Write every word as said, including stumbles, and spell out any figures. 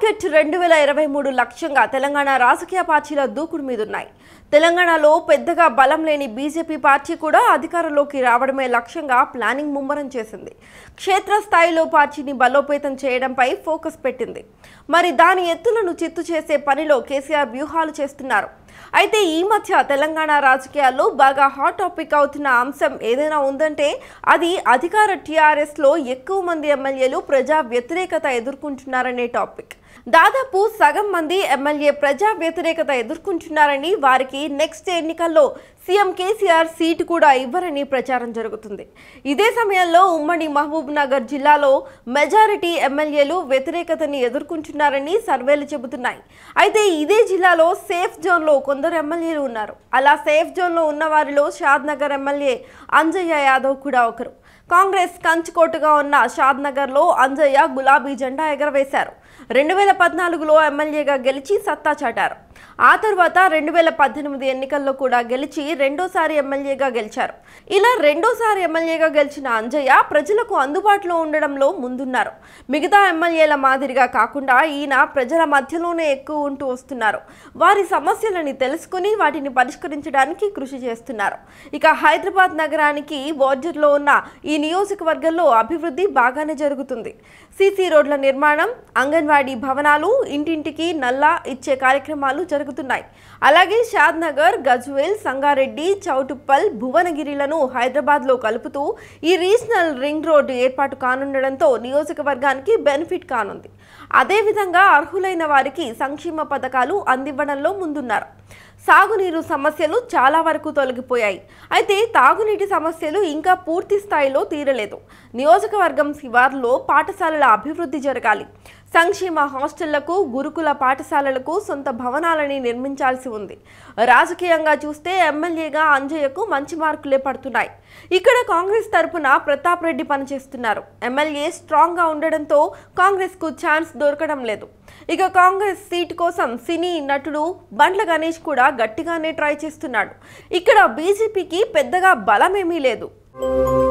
Target రెండు వేల ఇరవై మూడు లక్ష్యంగా తెలంగాణ రాజకీయ పార్టీల దూకుడు మీదున్నాయి. తెలంగాణలో పెద్దగా బలం లేని బీజేపీ పార్టీ కూడా అధికారంలోకి రావడమే లక్ష్యంగా ప్లానింగ్ ముమ్మరం చేసింది. క్షేత్రస్థాయిలో పార్టీని బలోపేతం చేయడంపై ఫోకస్ పెట్టింది. మరి దాని ఎత్తులను చిత్తు చేసే పనిలో కేసీఆర్ వ్యూహాలు చేస్తున్నారు. అయితే ఈ మధ్య తెలంగాణ రాజకీయాల్లో బాగా హాట్ టాపిక్ అవుతున్న అంశం ఏదైనా ఉందంటే అది అధికార టీఆర్ఎస్ లో ఎక్కువ మంది ఎమ్మెల్యేలు ప్రజా వ్యతిరేకత ఎదుర్కొంటున్నారనే టాపిక్. దాదాపు సగం మంది ఎమ్మెల్యే ప్రజా వ్యతిరేకత ఎదుర్కొంటున్నారని, వారికి నెక్స్ట్ ఎన్నికల్లో సీఎం కేసీఆర్ సీటు కూడా ఇవ్వరని ప్రచారం జరుగుతుంది. ఇదే సమయంలో ఉమ్మడి మహబూబ్ నగర్ జిల్లాలో మెజారిటీ ఎమ్మెల్యేలు వ్యతిరేకతని ఎదుర్కొంటున్నారని సర్వేలు చెబుతున్నాయి. అయితే ఇదే జిల్లాలో సేఫ్ జోన్లో కొందరు ఎమ్మెల్యేలు ఉన్నారు. అలా సేఫ్ జోన్లో ఉన్న వారిలో షాద్నగర్ ఎమ్మెల్యే అంజయ్య యాదవ్ కూడా ఒకరు. కాంగ్రెస్ కంచుకోటగా ఉన్న షాద్నగర్లో అంజయ్య గులాబీ జెండా ఎగరవేశారు. రెండు వేల పద్నాలుగులో ఎమ్మెల్యేగా గెలిచి సత్తా చాటారు. ఆ తర్వాత రెండు వేల పద్దెనిమిది ఎన్నికల్లో కూడా గెలిచి రెండోసారి ఎమ్మెల్యేగా గెలిచారు. ఇలా రెండోసారి ఎమ్మెల్యేగా గెలిచిన అంజయ్య ప్రజలకు అందుబాటులో ఉండడంలో ముందున్నారు. మిగతా ఎమ్మెల్యేల మాదిరిగా కాకుండా ఈయన ప్రజల మధ్యలోనే ఎక్కువ ఉంటూ వస్తున్నారు. వారి సమస్యలని తెలుసుకుని వాటిని పరిష్కరించడానికి కృషి చేస్తున్నారు. ఇక హైదరాబాద్ నగరానికి బోర్డర్లో ఉన్న ఈ నియోజకవర్గంలో అభివృద్ధి బాగానే జరుగుతుంది. సీసీ రోడ్ల నిర్మాణం, అంగన్వాడీ భవనాలు, ఇంటింటికి నల్లా ఇచ్చే కార్యక్రమాలు జరుగుతున్నాయి. అలాగే షాద్నగర్, గజ్వేల్, సంగారెడ్డి, చౌటుప్పల్, భువనగిరిలను హైదరాబాద్లో కలుపుతూ ఈ రీజనల్ రింగ్ రోడ్డు ఏర్పాటు కానుండడంతో నియోజకవర్గానికి బెనిఫిట్ కానుంది. అదేవిధంగా అర్హులైన వారికి సంక్షేమ పథకాలు అందివ్వడంలో ముందున్నారు. సాగునీరు సమస్యలు చాలా వరకు తొలగిపోయాయి. అయితే తాగునీటి సమస్యలు ఇంకా పూర్తి స్థాయిలో తీరలేదు. నియోజకవర్గం శివార్లో పాఠశాలల అభివృద్ధి జరగాలి. సంక్షేమ హాస్టళ్లకు, గురుకుల పాఠశాలలకు సొంత భవనాలని నిర్మించాల్సి ఉంది. రాజకీయంగా చూస్తే ఎమ్మెల్యేగా అంజయ్యకు మంచి మార్కులే పడుతున్నాయి. ఇక్కడ కాంగ్రెస్ తరపున ప్రతాప్ రెడ్డి పనిచేస్తున్నారు. ఎమ్మెల్యే స్ట్రాంగ్ గా ఉండడంతో కాంగ్రెస్ కు ఛాన్స్ దొరకడం లేదు. ఇక కాంగ్రెస్ సీటు కోసం సినీ నటుడు బండ్ల గణేష్ కూడా గట్టిగానే ట్రై చేస్తున్నాడు. ఇక్కడ బీజేపీకి పెద్దగా బలమేమీ లేదు.